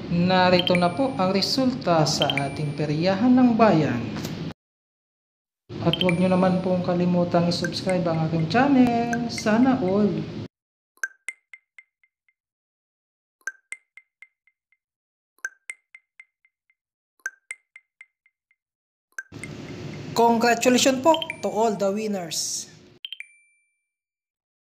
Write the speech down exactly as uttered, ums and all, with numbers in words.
Narito na po ang resulta sa ating peryahan ng bayan. At huwag nyo naman pong kalimutang i-subscribe ang aking channel. Sana all. Congratulations po to all the winners.